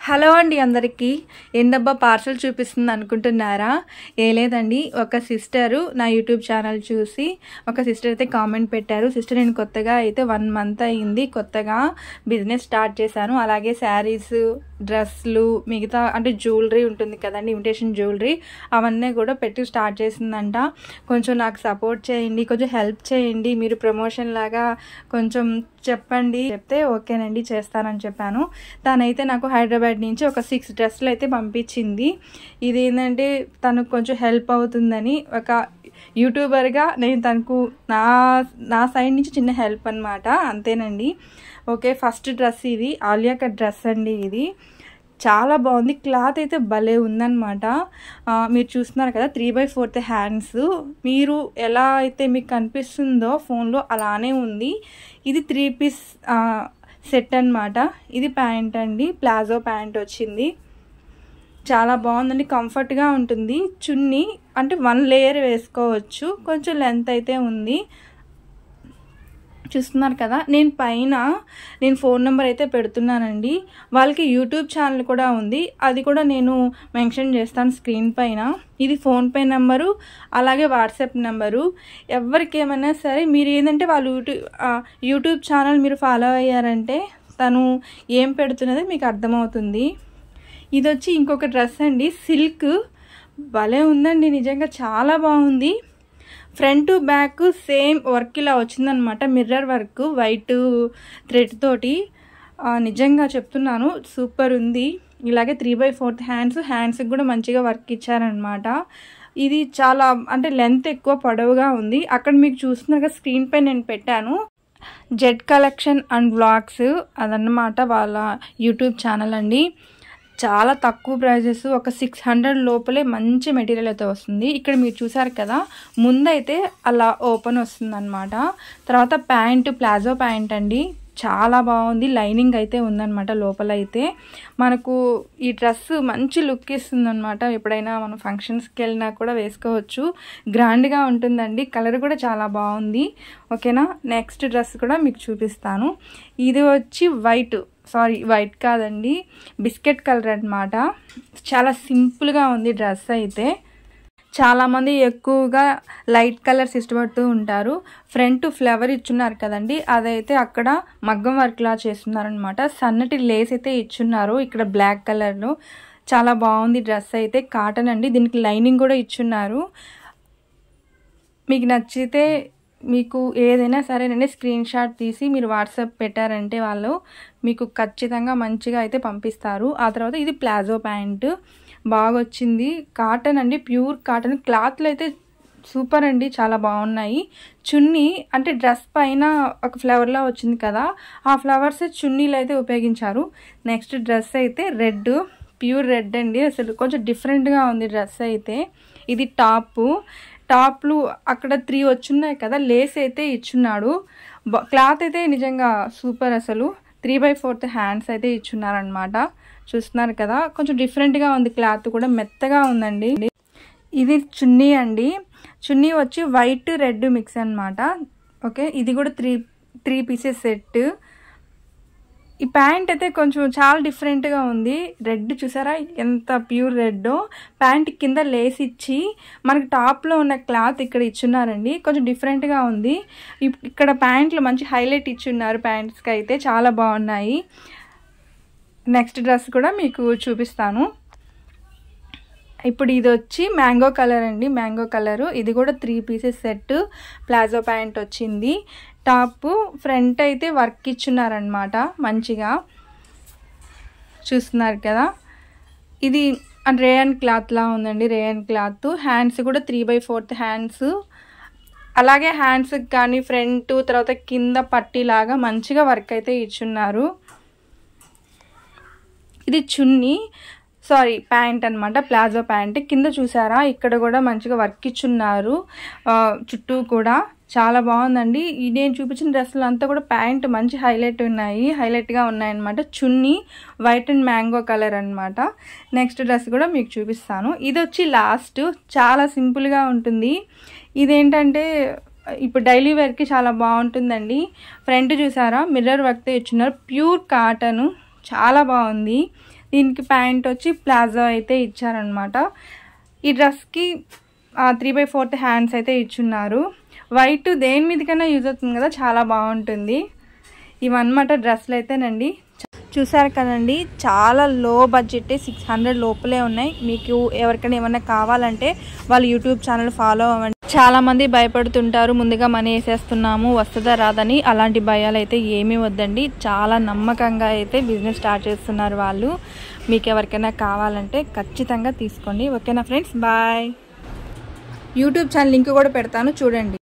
Hello అండి అందరికీ. ఏంటబ్బా పార్సల్ చూపిస్తుంది అనుకుంటున్నారా? ఏ లేదండి, ఒక సిస్టరు నా యూట్యూబ్ ఛానల్ చూసి ఒక సిస్టర్ అయితే కామెంట్ పెట్టారు. సిస్టర్, నేను కొత్తగా అయితే 1 మంత్ అయింది, కొత్తగా బిజినెస్ స్టార్ట్ చేశాను. అలాగే శారీస్, డ్రెస్లు, మిగతా అంటే జ్యువెలరీ ఉంటుంది కదండి, ఇమిటేషన్ జ్యువెలరీ, అవన్నీ కూడా పెట్టి స్టార్ట్ చేసిందంట. కొంచెం నాకు సపోర్ట్ చేయండి, కొంచెం హెల్ప్ చేయండి, మీరు ప్రమోషన్ లాగా కొంచెం చెప్పండి. చెప్తే ఓకేనండి చేస్తానని చెప్పాను. తనైతే నాకు హైదరాబాద్ నుంచి ఒక 6 డ్రెస్సులు అయితే పంపించింది. ఇది ఏంటంటే తనకు కొంచెం హెల్ప్ అవుతుందని, ఒక యూట్యూబర్గా నేను తనకు నా సైడ్ నుంచి చిన్న హెల్ప్ అనమాట, అంతేనండి. ఓకే, ఫస్ట్ డ్రెస్ ఇది ఆలియా కట్ డ్రెస్ అండి. ఇది చాలా బాగుంది, క్లాత్ అయితే భలే ఉందన్నమాట. మీరు చూస్తున్నారు కదా 3/4 హ్యాండ్స్, మీరు ఎలా అయితే మీకు కనిపిస్తుందో ఫోన్లో అలానే ఉంది. ఇది 3 పీస్ సెట్ అన్నమాట. ఇది ప్యాంట్ అండి, ప్లాజో ప్యాంట్ వచ్చింది. చాలా బాగుందండి, కంఫర్ట్గా ఉంటుంది. చున్నీ అంటే 1 లేయర్ వేసుకోవచ్చు, కొంచెం లెంత్ అయితే ఉంది. చూస్తున్నారు కదా, నేను ఫోన్ నెంబర్ అయితే పెడుతున్నానండి. వాళ్ళకి యూట్యూబ్ ఛానల్ కూడా ఉంది, అది కూడా నేను మెన్షన్ చేస్తాను స్క్రీన్ పైన. ఇది ఫోన్పే నెంబరు, అలాగే వాట్సాప్ నెంబరు. ఎవరికి ఏమైనా సరే మీరు ఏంటంటే వాళ్ళు యూట్యూబ్ ఛానల్ మీరు ఫాలో అయ్యారంటే తను ఏం పెడుతున్నది మీకు అర్థమవుతుంది. ఇది వచ్చి ఇంకొక డ్రెస్ అండి, సిల్క్, భలే ఉందండి, నిజంగా చాలా బాగుంది. ఫ్రంట్ బ్యాక్ సేమ్ వర్క్ ఇలా వచ్చిందనమాట, మిర్రర్ వర్క్ వైట్ థ్రెడ్ తోటి. నిజంగా చెప్తున్నాను, సూపర్ ఉంది. ఇలాగే 3/4 హ్యాండ్స్కి కూడా మంచిగా వర్క్ ఇచ్చారనమాట. ఇది చాలా అంటే లెంత్ ఎక్కువ, పొడవుగా ఉంది. అక్కడ మీకు చూస్తున్నారుగా స్క్రీన్ పై నేను పెట్టాను, జెడ్ కలెక్షన్ అండ్ వ్లాగ్స్, అదన్నమాట వాళ్ళ యూట్యూబ్ ఛానల్ అండి. చాలా తక్కువ ప్రైజెస్, ఒక 600 లోపలే మంచి మెటీరియల్ అయితే వస్తుంది. ఇక్కడ మీరు చూసారు కదా, ముందైతే అలా ఓపెన్ వస్తుంది అనమాట. తర్వాత ప్యాంటు ప్లాజో ప్యాంట్ అండి, చాలా బాగుంది. లైనింగ్ అయితే ఉందన్నమాట లోపల. అయితే మనకు ఈ డ్రెస్ మంచి లుక్ ఇస్తుంది అనమాట. ఎప్పుడైనా మనం ఫంక్షన్స్కి వెళ్ళినా కూడా వేసుకోవచ్చు, గ్రాండ్గా ఉంటుందండి. కలర్ కూడా చాలా బాగుంది. ఓకేనా, నెక్స్ట్ డ్రెస్ కూడా మీకు చూపిస్తాను. ఇది వచ్చి వైట్ కాదండి, బిస్కెట్ కలర్ అనమాట. చాలా సింపుల్గా ఉంది డ్రెస్ అయితే. చాలామంది ఎక్కువగా లైట్ కలర్స్ ఇష్టపడుతూ ఉంటారు. ఫ్రంట్ ఫ్లవర్ ఇచ్చున్నారు కదండి, అదైతే అక్కడ మగ్గం వర్క్లా చేస్తున్నారనమాట. సన్నటి లేస్ అయితే ఇచ్చున్నారు ఇక్కడ బ్లాక్ కలర్లో. చాలా బాగుంది డ్రెస్ అయితే, కాటన్ అండి. దీనికి లైనింగ్ కూడా ఇచ్చున్నారు. మీకు నచ్చితే మీకు ఏదైనా సరేనండి స్క్రీన్ షాట్ తీసి మీరు వాట్సాప్ పెట్టారంటే వాళ్ళు మీకు ఖచ్చితంగా మంచిగా అయితే పంపిస్తారు. ఆ తర్వాత ఇది ప్లాజో ప్యాంటు, బాగా వచ్చింది. కాటన్ అండి, ప్యూర్ కాటన్. క్లాత్లు అయితే సూపర్ అండి, చాలా బాగున్నాయి. చున్నీ అంటే డ్రెస్ పైన ఒక ఫ్లవర్లా వచ్చింది కదా, ఆ ఫ్లవర్స్ చున్నీలు అయితే ఉపయోగించారు. నెక్స్ట్ డ్రెస్ అయితే రెడ్, ప్యూర్ రెడ్ అండి. అసలు కొంచెం డిఫరెంట్గా ఉంది డ్రెస్ అయితే. ఇది టాప్లు అక్కడ 3 వచ్చున్నాయి కదా, లేస్ అయితే ఇచ్చున్నాడు. క్లాత్ అయితే నిజంగా సూపర్, అసలు 3/4 హ్యాండ్స్ అయితే ఇచ్చున్నారనమాట. చూస్తున్నారు కదా, కొంచెం డిఫరెంట్గా ఉంది, క్లాత్ కూడా మెత్తగా ఉందండి. ఇది చున్నీ అండి, చున్నీ వచ్చి వైట్ రెడ్ మిక్స్ అనమాట. ఓకే, ఇది కూడా 3 పీసెస్ సెట్. ఈ ప్యాంట్ అయితే కొంచెం చాలా డిఫరెంట్గా ఉంది. రెడ్ చూసారా ఎంత ప్యూర్ రెడ్. ప్యాంట్ కింద లేస్ ఇచ్చి మనకి టాప్లో ఉన్న క్లాత్ ఇక్కడ ఇచ్చున్నారండి, కొంచెం డిఫరెంట్గా ఉంది. ఇక్కడ ప్యాంట్లు మంచి హైలైట్ ఇచ్చున్నారు, ప్యాంట్స్కి అయితే చాలా బాగున్నాయి. నెక్స్ట్ డ్రెస్ కూడా మీకు చూపిస్తాను. ఇప్పుడు ఇది వచ్చి మ్యాంగో కలర్ అండి, మ్యాంగో కలరు. ఇది కూడా 3 పీసెస్ సెట్, ప్లాజో ప్యాంట్ వచ్చింది. టాప్ ఫ్రంట్ అయితే వర్క్ ఇచ్చున్నారనమాట మంచిగా, చూస్తున్నారు కదా. ఇది రేయన్ క్లాత్లా ఉందండి, రేయన్ క్లాత్. హ్యాండ్స్ కూడా 3/4 హ్యాండ్స్. అలాగే హ్యాండ్స్కి కానీ ఫ్రంట్ తర్వాత కింద పట్టీలాగా మంచిగా వర్క్ అయితే ఇచ్చున్నారు. ఇది ప్యాంట్ అనమాట, ప్లాజో ప్యాంట్. కింద చూసారా, ఇక్కడ కూడా మంచిగా వర్క్ ఇచ్చున్నారు, చుట్టూ కూడా చాలా బాగుందండి. నేను చూపించిన డ్రెస్సులు అంతా కూడా ప్యాంట్ మంచి హైలైట్గా ఉన్నాయన్నమాట. చున్నీ వైట్ అండ్ మ్యాంగో కలర్ అనమాట. నెక్స్ట్ డ్రెస్ కూడా మీకు చూపిస్తాను. ఇది వచ్చి లాస్ట్, చాలా సింపుల్గా ఉంటుంది. ఇదేంటంటే ఇప్పుడు డైలీ వేర్కి చాలా బాగుంటుందండి. ఫ్రంట్ చూసారా మిర్రర్ వర్క్తో ఇచ్చున్నారు, ప్యూర్ కాటన్, చాలా బాగుంది. దీనికి ప్యాంట్ వచ్చి ప్లాజో అయితే ఇచ్చారనమాట. ఈ డ్రెస్కి 3/4 హ్యాండ్స్ అయితే ఇచ్చున్నారు. వైట్ దేని మీదకైనా యూజ్ అవుతుంది కదా, చాలా బాగుంటుంది. ఇవన్నమాట డ్రెస్సులు అయితేనండి. చూసారు కదండి, చాలా లో బడ్జెట్ 600 లోపలే ఉన్నాయి. మీకు ఎవరికైనా ఏమన్నా కావాలంటే వాళ్ళ యూట్యూబ్ ఛానల్ ఫాలో అవ్వండి. చాలామంది భయపడుతుంటారు, ముందుగా మనీ వేసేస్తున్నాము వస్తుందా రాదని. అలాంటి భయాలు అయితే ఏమీ వద్దండి. చాలా నమ్మకంగా అయితే బిజినెస్ స్టార్ట్ చేస్తున్నారు వాళ్ళు. మీకు ఎవరికైనా కావాలంటే ఖచ్చితంగా తీసుకోండి. ఓకేనా friends, bye. YouTube channel link కూడా పెడతాను, చూడండి.